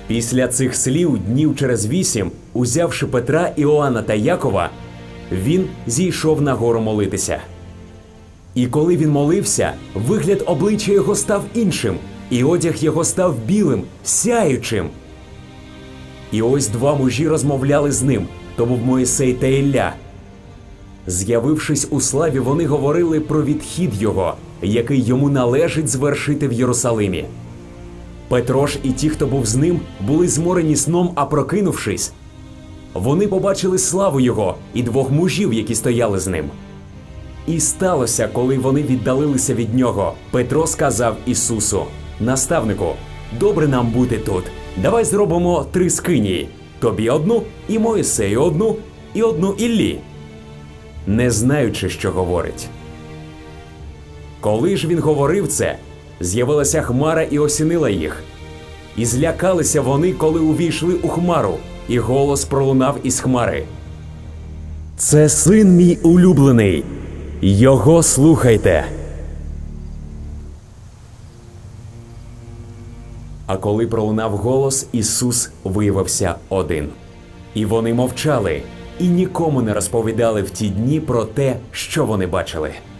Після цих слів днів через 8, узявши Петра, Іоанна та Якова, він зійшов на гору молитися. І коли він молився, вигляд обличчя його став іншим, і одяг його став білим, сяючим. І ось два мужі розмовляли з ним, то був Мойсей та Ілля. З'явившись у славі, вони говорили про відхід його, який йому належить звершити в Єрусалимі. Петро ж і ті, хто був з ним, були зморені сном, а прокинувшись, вони побачили славу його і двох мужів, які стояли з ним. І сталося, коли вони віддалилися від нього, Петро сказав Ісусу: «Наставнику, добре нам бути тут. Давай зробимо 3 скинії. Тобі одну, і Мойсею одну, і одну Іллі». Не знаючи, що говорить. Коли ж він говорив це, з'явилася хмара і осінила їх. І злякалися вони, коли увійшли у хмару, і голос пролунав із хмари: «Це син мій улюблений, його слухайте». А коли пролунав голос, Ісус виявився один. І вони мовчали, і нікому не розповідали в ті дні про те, що вони бачили.